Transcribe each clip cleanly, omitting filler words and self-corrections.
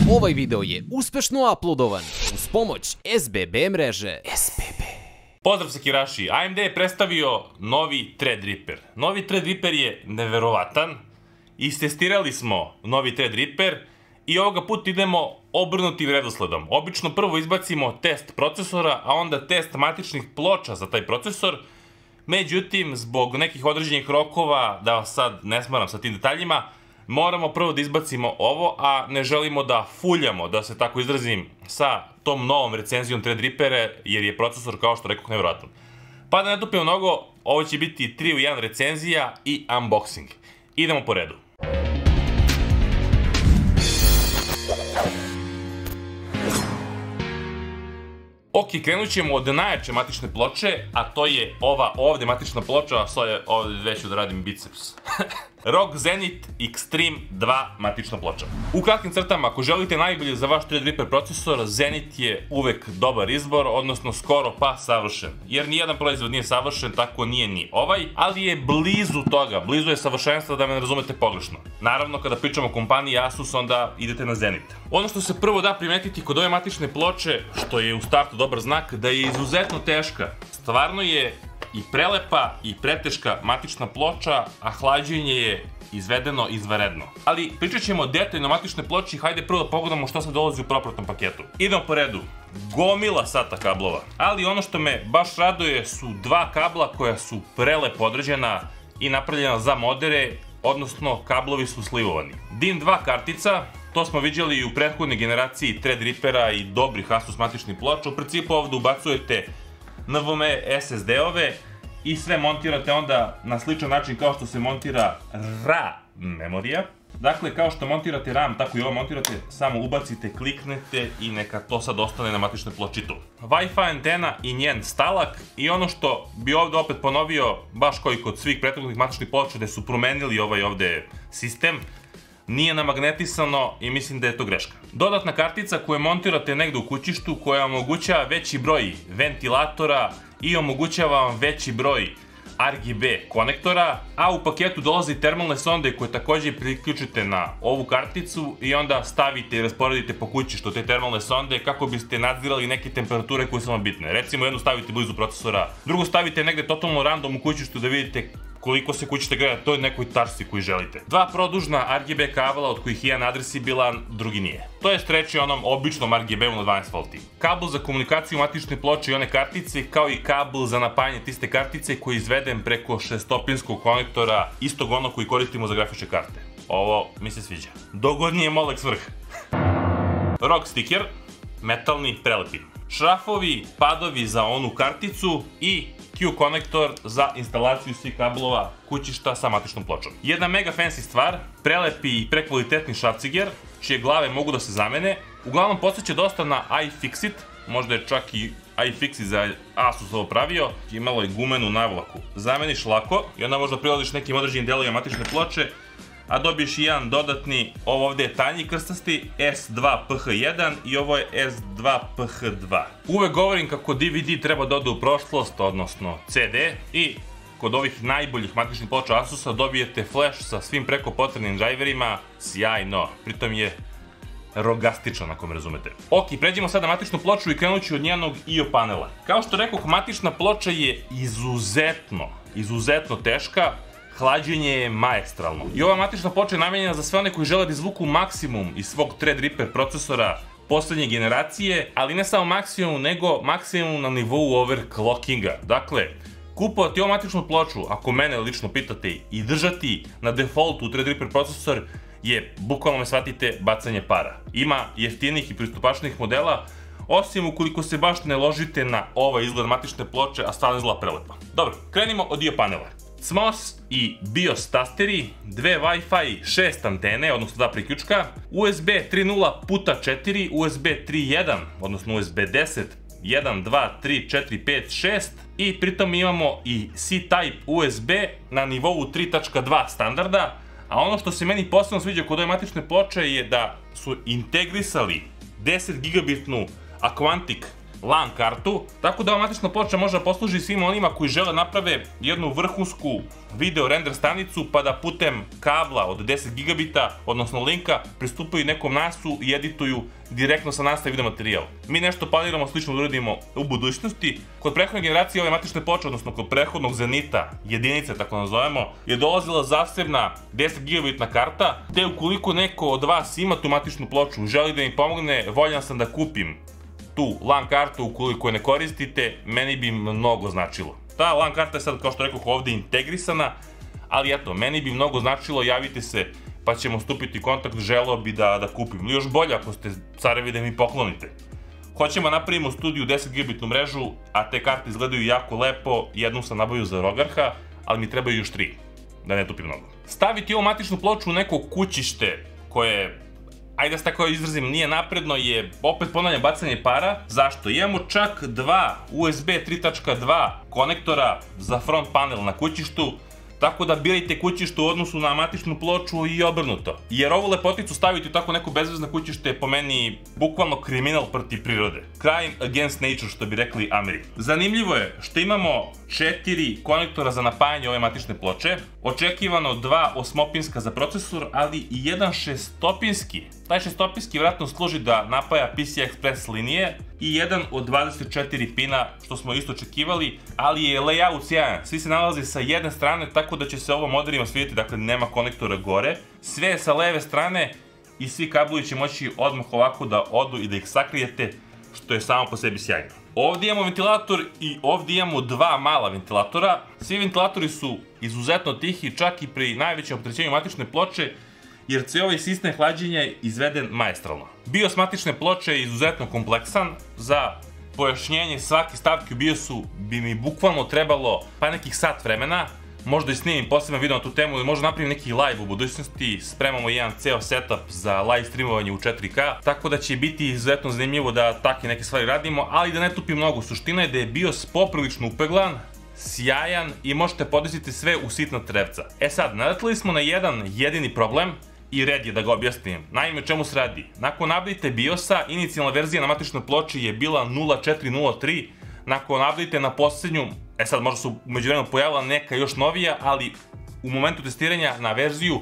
Ovaj video je uspešno uploadovan uz pomoć SBB mreže. SBB. Pozdrav sekiraši, AMD je predstavio novi Threadripper. Novi Threadripper je neverovatan. Istestirali smo novi Threadripper i ovoga put idemo obrnutim redosledom. Obično prvo izbacimo test procesora, a onda test matičnih ploča za taj procesor. Međutim, zbog nekih određenih rokova, da sad ne smaram sa tim detaljima, moramo prvo da izbacimo ovo, a ne želimo da fuljamo, da se tako izrazim, sa tom novom recenzijom Threadrippera, jer je procesor, kao što rekoh, nevjerojatan. Pa da ne dupimo mnogo, ovo će biti 3 u 1 recenzija i unboxing. Idemo po redu. Ok, krenut ćemo od najjače matične ploče, a to je ova ovde matična ploča, ovde već ću da radim biceps. ROG Zenith Extreme 2 matična ploča. U kratkim crtama, ako želite najbolje za vaš Threadripper procesor, Zenith je uvek dobar izbor, odnosno skoro pa savršen. Jer nijedan proizvod nije savršen, tako nije ni ovaj, ali je blizu toga, blizu je savršenstva, da me ne razumete pogrešno. Naravno, kada pričamo o kompaniji Asus, onda idete na Zenith. Ono što se prvo da primetiti kod ove matične ploče, što je u startu dobar znak, da je izuzetno teška. Stvarno je i prelepa i preteška matična ploča, a hlađenje je izvedeno izvanredno. Ali pričat ćemo detaljno o matičnoj ploči, hajde prvo da pogledamo što se dolazi u propratnom paketu. Idemo po redu. Gomila SATA kablova. Ali ono što me baš raduje su dva kabla koja su prelepo određena i napravljena za modere, odnosno kablovi su slivovani. DIN 2 kartica, to smo viđali i u prethodnoj generaciji Threadrippera i dobrih Asus matičnih ploča. U principu ovdje ubacujete NVMe SSD-ove i sve montirate onda na sličan način kao što se montira RAM memorija. Dakle, kao što montirate RAM, tako i ovo montirate, samo ubacite, kliknete i neka to sad ostane na matičnoj ploči tu. Wi-Fi antena i njen stalak, i ono što bi ovde opet ponovio, baš kao i kod svih prethodnih matičnih ploča, da su promenili ovaj ovde sistem, nije namagnetisano i mislim da je to greška. Dodatna kartica koju montirate negde u kućištu, koja omogućava veći broj ventilatora i omogućava vam veći broj RGB konektora, a u paketu dolaze termalne sonde koje takođe priključite na ovu karticu i onda stavite i rasporedite po kućištu te termalne sonde kako biste nadzirali neke temperature koje su vam bitne. Recimo, jednu stavite blizu procesora, drugu stavite negde totalno random u kućištu da vidite koliko se kućište greje, to je nekoj tarsi koju želite. Dva produžna RGB kabla, od kojih jedan adresibilan, drugi nije. To je streći onom običnom RGB-u na 12 V. Kabel za komunikaciju matične ploče i one kartice, kao i kabel za napajanje tiste kartice koji je izveden preko 6-stopinskog konektora, istog onog koji koristimo za grafičke karte. Ovo mi se sviđa. Dogodnije je Molex vrh. ROG sticker, metalni, prelepi. Šrafovi, padovi za onu karticu i Q konektor za instalaciju svih kablova kućišta sa matičnom pločom. Jedna mega fancy stvar, prelepi i prekvalitetni šrafciger, čije glave mogu da se zamene. Uglavnom podsjeća dosta na iFixit, možda je čak i iFixit za Asus ovo pravio. Imalo je gumenu navlaku. Zameniš lako i onda možda priladiš nekim određenim delovima matične ploče, a dobiješ i jedan dodatni, ovo ovde je tanji krstasti, S2PH1 i ovo je S2PH2. Uvek govorim kako DVD treba da ode u prošlost, odnosno CD, i kod ovih najboljih matičnih ploča Asusa dobijete flash sa svim preko potrebnim driverima, sjajno, pritom je rogastičan, ako me razumete. Ok, pređemo sad na matičnu ploču i krenut ću od njenog IO panela. Kao što rekoh, matična ploča je izuzetno teška, hlađenje je maestralno. I ova matična ploča je namenjena za sve one koji žele da izvuku maksimum iz svog Threadripper procesora poslednje generacije, ali ne samo maksimum, nego maksimum na nivou overclockinga. Dakle, kupovati ovu matičnu ploču, ako mene lično pitate, i držati na defaultu Threadripper procesor je, bukvalno me shvatite, bacanje para. Ima jeftinih i pristupačnih modela, osim ukoliko se baš ne ložite na ovaj izgled matične ploče, a stvarno izgleda prelepo. Dobro, krenimo od IO panela. CMOS i BIOS tasteri, dve Wi-Fi 6 antene, odnosno dva priključka, USB 3.0x4, USB 3.1, odnosno USB 10, 1, 2, 3, 4, 5, 6, i pritom imamo i C-Type USB na nivou 3.2 standarda, a ono što se meni posebno sviđa kod ove matične ploče je da su integrisali 10 gigabitnu Aquantic LAN kartu, tako da ova matična ploča može da posluži svima onima koji žele naprave jednu vrhunsku video render stanicu pa da putem kabla od 10 gigabita, odnosno linka, pristupaju nekom NAS-u i edituju direktno sa NAS-a video materijal. Mi nešto planiramo slično da uradimo u budućnosti. Kod prethodne generacije ove matične ploče, odnosno kod prethodnog Zenita, jedinice tako nazovemo, je dolazila zasebna 10 gigabitna karta, te ukoliko neko od vas ima tu matičnu ploču, želi da mi pomogne, voljan sam da kupim tu LAN kartu ukoliko je ne koristite, meni bi mnogo značilo. Ta LAN karta je sad, kao što rekao, ovdje integrisana, ali eto, meni bi mnogo značilo, javite se pa ćemo stupiti u kontakt, želeo bi da kupim. Još bolje ako ste carevi da mi poklonite. Hoćemo napravimo studiju 10 gigabitnu mrežu, a te karte izgledaju jako lepo, jednu sam nabavio za Rogarha, ali mi trebaju još 3, da ne tupi mnogo. Staviti ovu matičnu ploču u neko kućište koje, ajde da se tako izrazim, nije napredno, je opet ponavljam bacanje para. Zašto? Imamo čak dva USB 3.2 konektora za front panel na kućištu, tako da birajte kućište u odnosu na matičnu ploču i obrnuto. Jer ovu lepoticu staviti u tako neko bezvezno kućište je po meni bukvalno kriminal protiv prirode. Crime against nature, što bi rekli Ameri. Zanimljivo je što imamo 4 konektora za napajanje ove matične ploče, očekivano 2 osmopinska za procesor, ali i jedan šestopinski. Taj šestopinski vjerojatno služi da napaja PCI Express linije i jedan od 24 pina, što smo isto očekivali, ali je layout sjajan. Svi se nalaze sa jedne strane, tako da će se ovo moderima svidjeti, dakle nema konektora gore. Sve je sa leve strane i svi kablovi će moći odmah ovako da odu i da ih sakrijete, što je samo po sebi sjajno. Ovdje imamo ventilator i ovdje imamo dva mala ventilatora. Svi ventilatori su izuzetno tihi, čak i pri najvećem opterećenju matične ploče, jer cijel ovaj sistem hlađenja je izveden maestralno. BIOS matične ploče je izuzetno kompleksan. Za pojašnjenje svake stavke u BIOS-u bi mi bukvalno trebalo pa nekih sat vremena. Možda i snimim poseban video na tu temu ili možda napravim neki live u budućnosti. Spremamo jedan ceo setup za live streamovanje u 4K, tako da će biti izuzetno zanimljivo da takve neke stvari radimo, ali da ne tupim mnogo. Suština je da je BIOS poprilično upeglan, sjajan i možete podesiti sve u sitna trevca. E sad, naletili smo na jedan jedini problem i red je da ga objasnim. Naime, čemu se radi? Nakon update BIOS-a, inicijalna verzija na matičnoj ploči je bila 0.4.0.3, nakon update na posljednju, sad možda su umeđu vremenu pojavila neka još novija, ali u momentu testiranja na verziju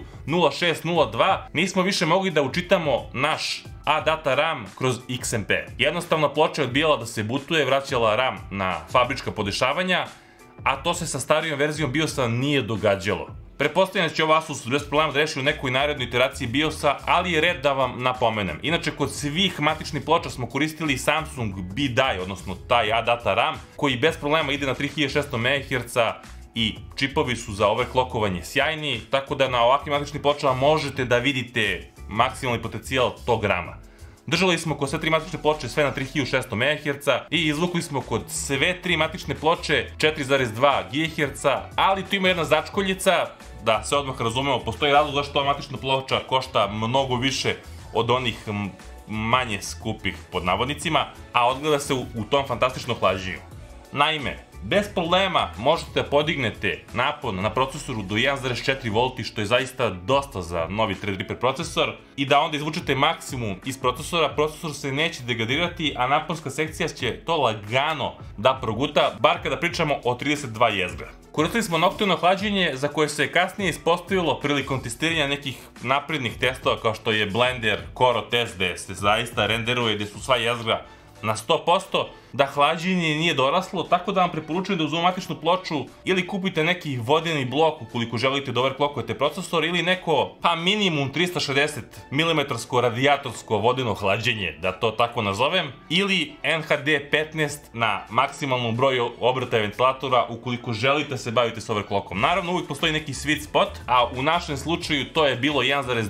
0.6.0.2 nismo više mogli da učitamo naš A-data RAM kroz XMP. Jednostavno ploča je odbijala da se bootuje, vraćala RAM na fabrička podešavanja, a to se sa starijom verzijom BIOS-a nije događalo. Pretpostavljam da će ovo Asus bez problema da reši u nekoj narednoj iteraciji BIOS-a, ali je red da vam napomenem. Inače, kod svih matičnih ploča smo koristili Samsung B-Die, odnosno taj A-data RAM, koji bez problema ide na 3600 MHz i čipovi su za overclockovanje sjajni, tako da na ovakvim matičnim pločama možete da vidite maksimalni potencijal tog RAM-a. Držali smo kod sve tri matične ploče sve na 3600 MHz i izvukli smo kod sve tri matične ploče 4.2 GHz, ali tu ima jedna začkoljica, da se odmah razumemo, postoji razlog zašto ova matična ploča košta mnogo više od onih manje skupih pod navodnicima, a odgleda se u tom fantastičnom hlađenju. Naime, bez problema možete podignete napon na procesoru do 1.4 V, što je zaista dosta za novi Threadripper procesor, i da onda izvučete maksimum iz procesora, procesor se neće degradirati, a naponska sekcija će to lagano da proguta, bar kada pričamo o 32 jezgra. Koristili smo nokturno hlađenje, za koje se kasnije ispostavilo prilikom testiranja nekih naprednih testova kao što je Blender Coro test, gde se zaista renderuje, gde su sva jezgra na 100%, da hlađenje nije doraslo, tako da vam preporučujem da uz ovu matičnu ploču ili kupite neki vodeni blok ukoliko želite da overclockujete procesor, ili neko, pa minimum 360 mm radijatorsko vodeno hlađenje, da to tako nazovem, ili NHD 15 na maksimalnom broju obrtaja ventilatora ukoliko želite se baviti s overclockom. Naravno, uvijek postoji neki sweet spot, a u našem slučaju to je bilo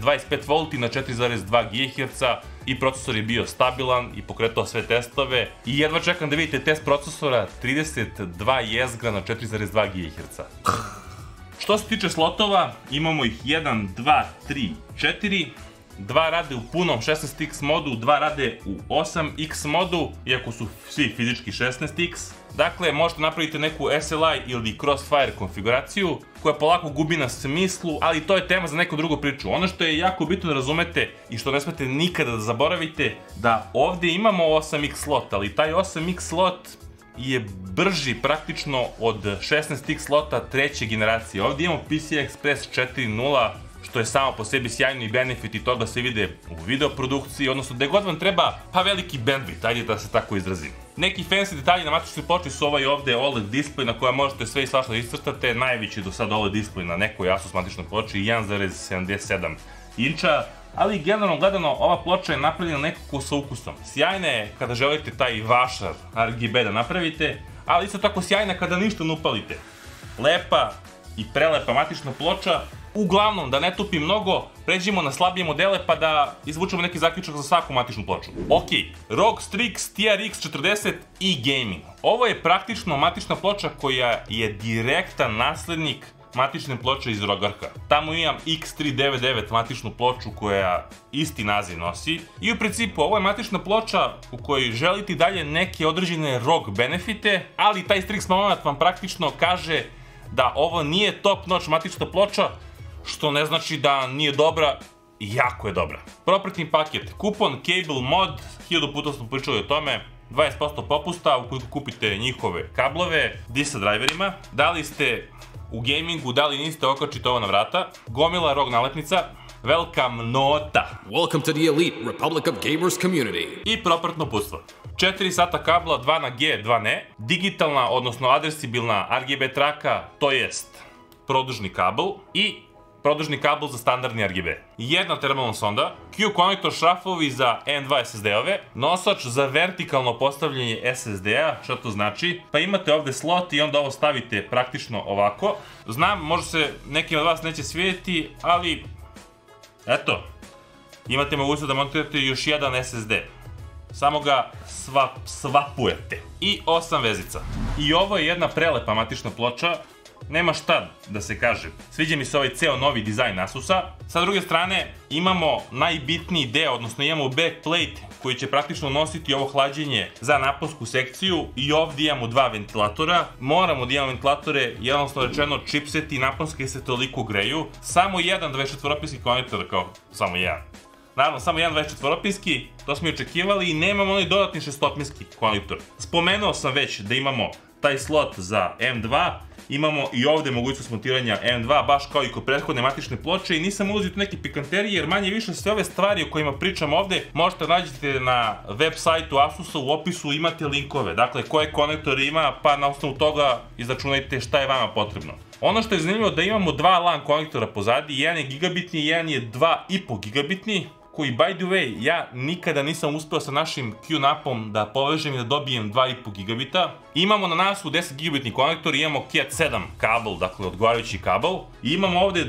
1.25 V na 4.2 GHz, i procesor je bio stabilan i pokretao sve testove i jedva čekam da vidite test procesora 32 jezgra na 4.2 GHz. Što se tiče slotova, imamo ih 1, 2, 3, 4 2 rade u punom 16x modu, 2 rade u 8x modu, iako su svi fizički 16x. Dakle, možete napraviti neku SLI ili Crossfire konfiguraciju koja polako gubi na smislu, ali to je tema za neku drugu priču. Ono što je jako bitno da razumete i što ne smete nikada da zaboravite, da ovdje imamo 8x slot, ali taj 8x slot je brži praktično od 16x slota treće generacije. Ovdje imamo PCI Express 4.0, što je samo po sebi sjajno i benefiti toga se vide u videoprodukciji, odnosno gde god vam treba pa veliki bandwidth, ajde da se tako izrazim. Neki fancy detalji na matičnoj ploči su ovaj ovde OLED display na koja možete sve i svašta iscrtate, najveći do sada OLED display na nekoj Asus matičnoj ploči, 1,77 inča, ali generalno gledano ova ploča je napravljena nekako sa ukusom. Sjajna je kada želite taj vašar RGB da napravite, ali isto tako sjajna kada ništa ne upalite. Lepa i prelepa matična ploča. Uglavnom, da ne tupim mnogo, pređimo na slabije modele pa da izvučemo neki zaključak za svaku matičnu ploču. Ok, ROG Strix TRX 40 e-gaming. Ovo je praktično matična ploča koja je direktan naslednik matične ploče iz ROG-arka. Tamo imam X399 matičnu ploču koja isti naziv nosi i u principu ovo je matična ploča u kojoj želite dalje neke određene ROG benefite, ali taj Strix moment vam praktično kaže da ovo nije top notch matična ploča, što ne znači da nije dobra, jako je dobra. Proprietni paket, kupon Cable Mod, 1000 puta smo pričali o tome, 20% popusta ukoliko kupite njihove kablove, DISA driverima. Da li ste u gamingu, da li niste, okačite ovo na vrata. Gomila ROG nalepnica, welcome nota. Welcome to the elite Republic of Gamers community. I proprietno uputstvo. 4 sata kabla, 2 na G, 2 ne. Digitalna, odnosno adresibilna RGB traka, to jest produžni kabel i produžni kabel za standardni RGB. Jedna termalna sonda, Q konektor šrafovi za M2 SSD-ove, nosač za vertikalno postavljanje SSD-a, što to znači? Pa imate ovde slot i onda ovo stavite praktično ovako. Znam, možda se nekim od vas neće svidjeti, ali eto, imate mogućnost da montirate još jedan SSD. Samo ga svapujete. I 8 vezica. I ovo je jedna prelepa matična ploča. Nema šta da se kaže. Sviđa mi se ovaj ceo novi dizajn Asusa. Sa druge strane, imamo najbitniji deo, odnosno imamo backplate koji će praktično nositi ovo hlađenje za naponsku sekciju i ovdje imamo 2 ventilatora. Moramo da imamo ventilatore, jednostavno rečeno chipseti naponske se toliko greju. Samo jedan 24-opijski konektor, kao samo jedan. Naravno, samo jedan 24-opijski, to smo i očekivali i nemamo onaj dodatni 6-opijski konektor. Spomenuo sam već da imamo taj slot za M2, imamo i ovdje mogućnost montiranja M2, baš kao i kod prethodne matične ploče i nisam ulazio u neke pikanterije jer manje više sve ove stvari o kojima pričam ovdje možete nađete na web sajtu Asusa, u opisu imate linkove, dakle koje konektor ima pa na osnovu toga izračunajte šta je vama potrebno. Ono što je zanimljivo da imamo 2 LAN konektora pozadi, jedan je gigabitni, jedan je 2,5 gigabitni, koji, by the way, ja nikada nisam uspeo sa našim QNAP-om da povežem i da dobijem 2,5 gigabita. Imamo na nasu 10 gigabitni konektor, imamo Cat 7 kabel, dakle odgovarajući kabel. I imamo ovde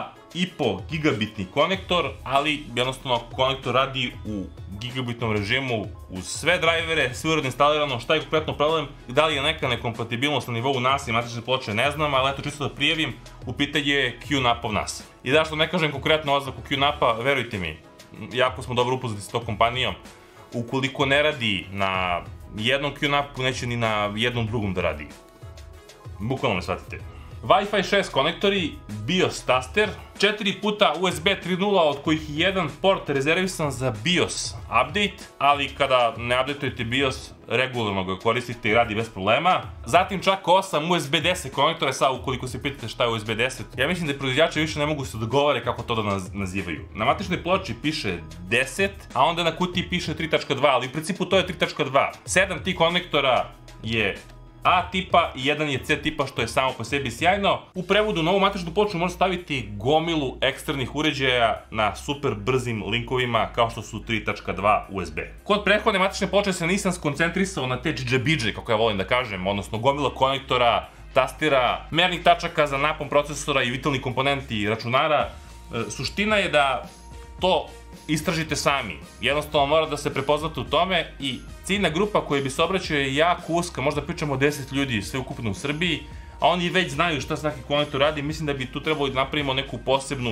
2,5 gigabitni konektor, ali jednostavno konektor radi u gigabitnom režimu uz sve drajvere, sve uredno instalirano. Šta je kompletno problem? Da li je neka nekompatibilnost na nivou NAS i matične ploče, ne znam, ali eto čisto da prijavim, u pitanje je QNAP-ov NAS. I zašto ne kažem konkretno oznaku QNAP-a, verujte mi, jako smo dobro upoznati s tom kompanijom. Ukoliko ne radi na jednom QNAP-u, neće ni na jednom drugom da radi. Bukvalno me shvatite. Wi-Fi 6 konektori, BIOS taster, 4 puta USB 3.0, od kojih je jedan port rezervisan za BIOS update, ali kada ne updateujete BIOS, regularno ga koristite i radi bez problema. Zatim čak 8 USB 10 konektora, sad ukoliko se pitate šta je USB 10, ja mislim da proizvođači više ne mogu se dogovore kako to da nazivaju. Na matičnoj ploči piše 10, a onda na kutiji piše 3.2, ali u principu to je 3.2. 7 tih konektora je A tipa i jedan je C tipa, što je samo po sebi sjajno. U prevodu na ovu matičnu ploču možete staviti gomilu eksternih uređaja na super brzim linkovima kao što su 3.2 USB. Kod prethodne matične ploče se nisam skoncentrisao na te džidžabidže, kako ja volim da kažem, odnosno gomila konektora, tastira, mernih tačaka za napon procesora i vitalni komponenti računara. Suština je da to istražite sami. Jednostavno mora da se prepoznate u tome i ciljna grupa koja bi se obraćao je jako uska, možda pričamo o 10 ljudi sve ukupno u Srbiji, a oni već znaju šta svaki konektor radi. Mislim da bi tu trebalo da napravimo neku posebnu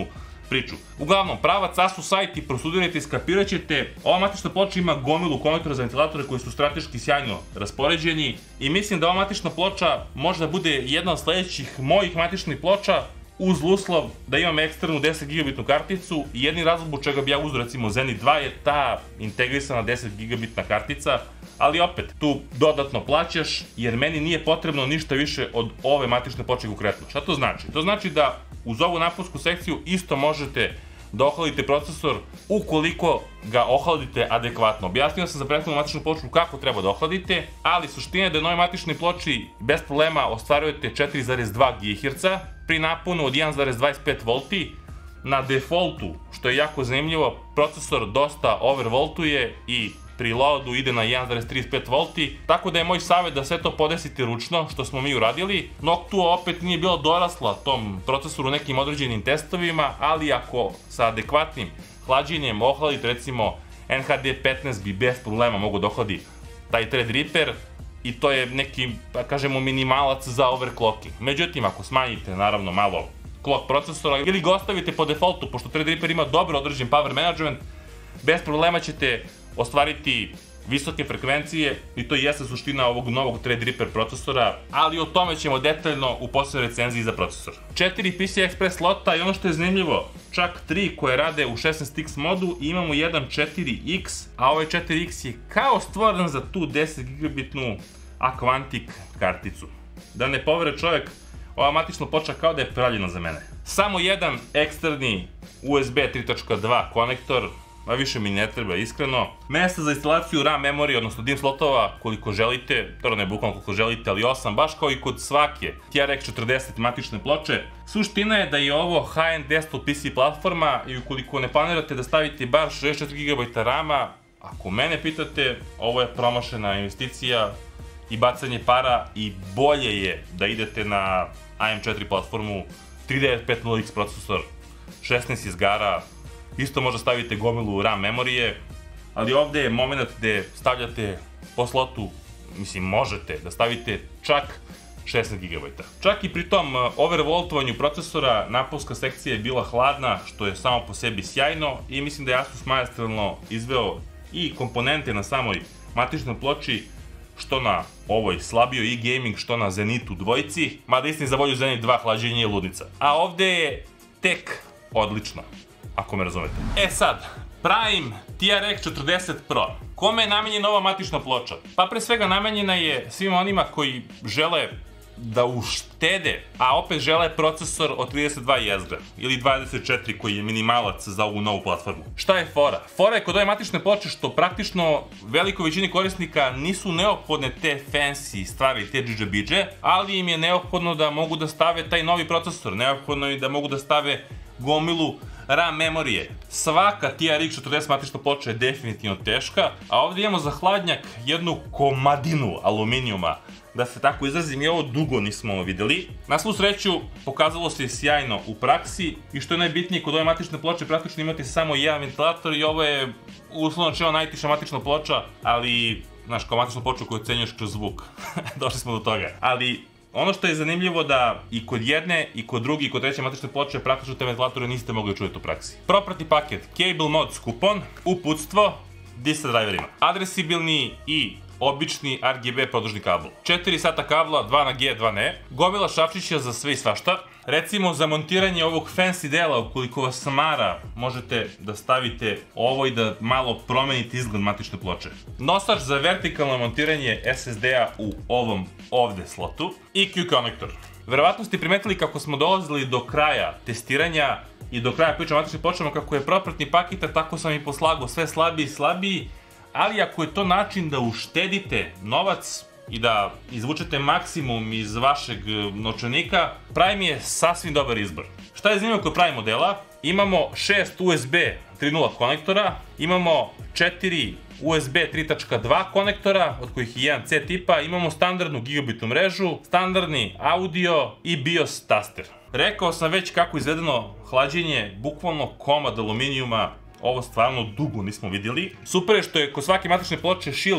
priču. Uglavnom, pravac Asus sajt i prostudirajte i skapirat ćete, ova matična ploča ima gomilu konektora za ventilatore koji su strateški sjajno raspoređeni i mislim da ova matična ploča može da bude jedna od sledećih mojih matičnih ploča uz uslov da imam eksternu 10 GB karticu i jedni razlog zbog čega bi ja uzeo recimo Zenit 2 je ta integrisana 10 GB kartica, ali opet, tu dodatno plaćaš jer meni nije potrebno ništa više od ove matične ploče konkretno. Šta to znači? To znači da uz ovu naponsku sekciju isto možete da ohladite procesor ukoliko ga ohladite adekvatno. Objasnio sam za prethodnu matičnu ploču kako treba da ohladite, ali suština je da na ovoj matičnoj ploči bez problema ostvarujete 4,2 GHz pri naponu od 1,25 V. Na defaultu, što je jako zanimljivo, procesor dosta overvoltuje i pri loadu ide na 1,35 V, tako da je moj savjet da sve to podesite ručno, što smo mi uradili. Noctua opet nije bila dorasla tom procesoru nekim određenim testovima, ali ako sa adekvatnim hlađenjem ohladite, recimo NHD 15 bi bez problema mogo da ohladi taj Threadripper i to je neki, da kažemo, minimalac za overclocking. Međutim, ako smanjite naravno malo clock procesora ili ga ostavite po defaultu, pošto Threadripper ima dobro određen power management, bez problema ćete ostvariti visoke frekvencije i to jeste suština ovog novog Threadripper procesora, ali o tome ćemo detaljno u poslednjoj recenziji za procesor. 4 PCI Express slota i ono što je zanimljivo, čak 3 koje rade u 16X modu i imamo jedan 4X, a ovaj 4X je kao stvoren za tu 10 GB Aquantic karticu. Da ne poveruje čovjek, ova matična ploča kao da je pravljena za mene. Samo jedan eksterni USB 3.2 konektor, a više mi ne treba, iskreno. Mesta za instalaciju RAM memorije, odnosno DIMM slotova, koliko želite, to ne bukvalno koliko želite, ali 8, baš kao i kod svake TRX 40 matične ploče. Suština je da je ovo high-end desktop PC platforma i ukoliko ne planirate da stavite bar 64 GB RAM-a, ako mene pitate, ovo je promašena investicija i bacanje para i bolje je da idete na AM4 platformu, 3950X procesor, 16 izgara, isto možda stavite gomilu RAM memorije, ali ovde je moment gde stavljate po slotu, mislim možete da stavite čak 16 GB. Čak i pri tom overvoltovanju procesora naponska sekcija je bila hladna, što je samo po sebi sjajno i mislim da je Asus maestralno izveo i komponente na samoj matičnoj ploči, što na ovoj slabijoj e-gaming, što na Zenitu dvojici, mada istini za volju Zenit 2 hlađenje je ludnica. A ovde je tek odlično, ako me razumete. E sad, Prime TRX 40 Pro. Kome je namenjena ova matična ploča? Pa pre svega namenjena je svima onima koji žele da uštede, a opet žele procesor od 32 jezgra ili 24 koji je minimalac za ovu novu platformu. Šta je fora? Fora je kod ove matične ploče što praktično velikoj većini korisnika nisu neophodne te fancy stvari, te džidžabidže, ali im je neophodno da mogu da stave taj novi procesor, neophodno je da mogu da stave gomilu RAM memorije. Svaka TRX 40 matična ploča je definitivno teška, a ovdje imamo za hladnjak jednu komadinu aluminijuma, da se tako izrazim, i ovo dugo nismo videli. Na svu sreću, pokazalo se sjajno u praksi i što je najbitnije, kod ove matične ploče praktično imate samo jedan ventilator i ovo je uslovno čeo najtiša matična ploča, ali, znaš, kao matičnu ploču koju ocenjuješ kroz zvuk. Došli smo do toga. Ali, ono što je zanimljivo da i kod jedne, i kod druge, i kod treće matične ploče praktično te ventilatore niste mogli čujeti u praksi. Property paket, Cable Mods kupon, uputstvo, disk sa driverima. Adresibilni i obični RGB produžni kabel. 4 sata kabla, 2 na G, 2 ne. Gomila šrafčića za sve i svašta. Recimo za montiranje ovog fancy dela, ukoliko vas mara, možete da stavite ovo i da malo promenite izgled matične ploče. Nosač za vertikalno montiranje SSD-a u ovom ovde slotu. I Q konektor. Verovatno ste primetili kako smo dolazili do kraja testiranja i do kraja priča o matičnim pločama, kako je propertni paket, tako sam i poslagao sve slabiji i slabiji. Ali ako je to način da uštedite novac i da izvučete maksimum iz vašeg novčanika, Prime je sasvim dobar izbor. Šta je zanimljivo kod Prime modela? Imamo 6 USB 3.0 konektora, imamo 4 USB 3.2 konektora, od kojih je jedan C tipa, imamo standardnu gigabitnu mrežu, standardni audio i BIOS taster. Rekao sam već kako izvedeno hlađenje, bukvalno komad aluminijuma, ovo stvarno dugo nismo vidjeli. Super je što je kod svake matične ploče shield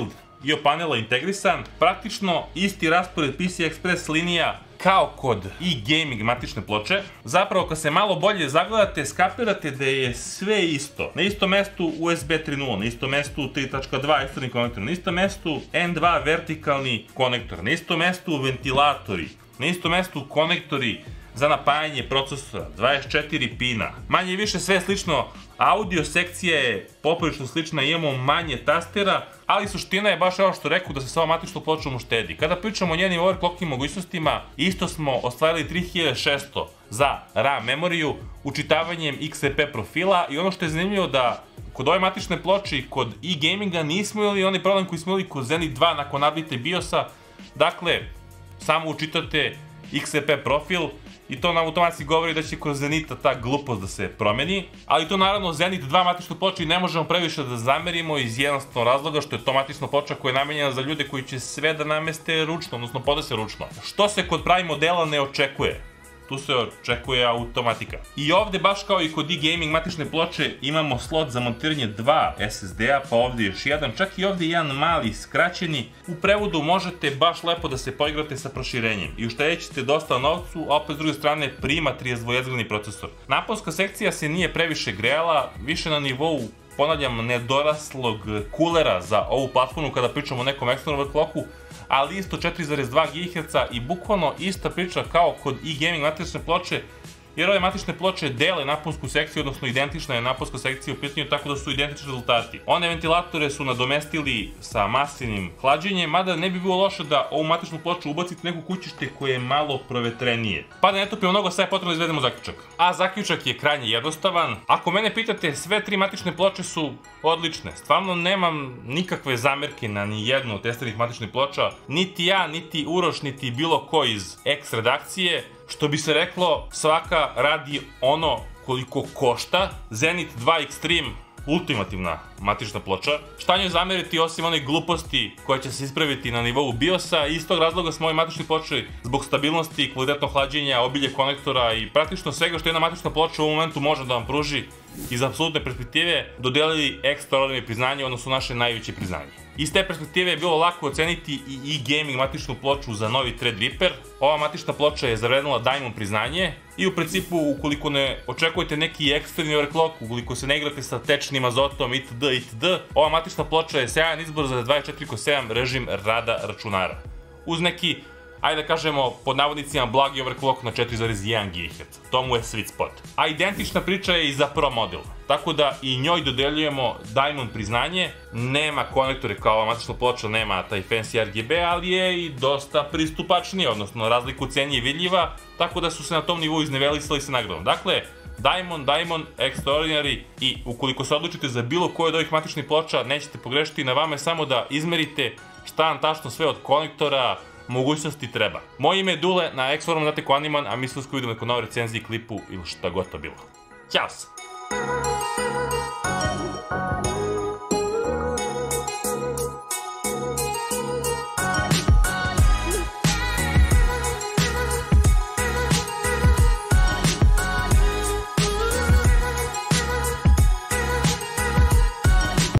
IO panela integrisan, praktično isti raspored PCI Express linija kao kod e-gaming matične ploče. Zapravo kad se malo bolje zagledate, skapirate da je sve isto. Na istom mestu USB 3.0, na istom mestu 3.2 eksterni konektor, na istom mestu N2 vertikalni konektor, na istom mestu ventilatori, na istom mestu konektori za napajanje procesora, 24 pina. Manje i više sve je slično, audio sekcija je poprilično slična, imamo manje tastera, ali suština je baš ovo što rekao da se sa ovom matičnom pločom uštedi. Kada pričamo o njenim overclocking mogućnostima, isto smo ostvarili 3600 za RAM memoriju, učitavanjem XCP profila i ono što je zanimljivo da kod ove matične ploče i kod e-gaminga nismo imali onaj problem koji smo imali kod Zenith 2 nakon nabite BIOS-a. Dakle, samo učitate XCP profil i to nam automatski govori da će kod Zenita ta glupost da se promeni, ali to naravno Zenith 2 matičnu ploču i ne možemo previše da zamerimo iz jednostavnog razloga što je to matična ploča koja je namenjena za ljude koji će sve da nameste ručno, odnosno podese ručno. Što se kod pravi modela ne očekuje? Tu se očekuje automatika. I ovde, baš kao i kod e-gaming matične ploče, imamo slot za montiranje 2 SSD-a, pa ovde još jedan, čak i ovde jedan mali skraćeni. U prevodu možete baš lepo da se poigrate sa proširenjem i uštedjet ćete dosta novcu, a opet s druge strane prima 32-jezgrani procesor. Naponska sekcija se nije previše grejala, više na nivou, ponavljam, nedoraslog kulera za ovu platformu kada pričamo o nekom eksternom overclocku, ali isto 4.2 GHz i bukvalno ista priča kao kod e-gaming matične ploče, jer ove matične ploče dele naponsku sekciju, odnosno identična je naponska sekcija u pitanju, tako da su identični rezultati. One ventilatore su nadomestili sa masivnim hlađenjem, mada ne bi bilo loše da ovu matičnu ploču ubacite neku kućište koje je malo provetrenije. Pa da ne topimo mnogo, sad je potrebno da izvedemo zaključak. A zaključak je krajnje jednostavan. Ako mene pitate, sve tri matične ploče su odlične. Stvarno nemam nikakve zamerke na ni jednu od testenih matičnih ploča. Niti ja, niti Uroš, niti bilo ko iz X redakcije. Što bi se reklo, svaka radi ono koliko košta. Zenith 2 Extreme, ultimativna matična ploča. Šta njoj zameriti osim one gluposti koja će se ispraviti na nivou BIOS-a, i iz tog razloga smo ovoj matičnoj ploči zbog stabilnosti, kvalitetnog hlađenja, obilje konektora i praktično svega što jedna matična ploča u ovom momentu može da vam pruži iz apsolutne perspektive, dodelili ekstraordinarno priznanje, odnosno naše najveće priznanje. Iz te perspektive je bilo lako oceniti i e-gaming matičnu ploču za novi Threadripper. Ova matična ploča je zavrednula Diamond priznanje i u principu ukoliko ne očekujete neki eksterni overclock, ukoliko se ne igrate sa tečnim azotom itd. Ova matična ploča je sjajan izbor za 24/7 režim rada računara. Uz neki, ajde da kažemo, pod navodnicima blagi overclock na 4.1 GHz. To mu je sweet spot. A identična priča je i za Pro model. Tako da i njoj dodeljujemo Diamond priznanje. Nema konektore kao ova matična ploča, nema taj fancy RGB, ali je i dosta pristupačnije, odnosno razlika u ceni je vidljiva, tako da su se na tom nivou iznevelisali sa nagradom. Dakle, Diamond, Extraordinary, i ukoliko se odlučite za bilo koju od ovih matičnih ploča, nećete pogrešiti, na vama je samo da izmerite šta vam tačno sve od konektora, mogućnosti treba. Moje ime je Dule, na X-Forumu znate ko Animan, a mi se uskoro vidimo neko novoj recenziji, klipu ili šta god to bilo. Ćao se!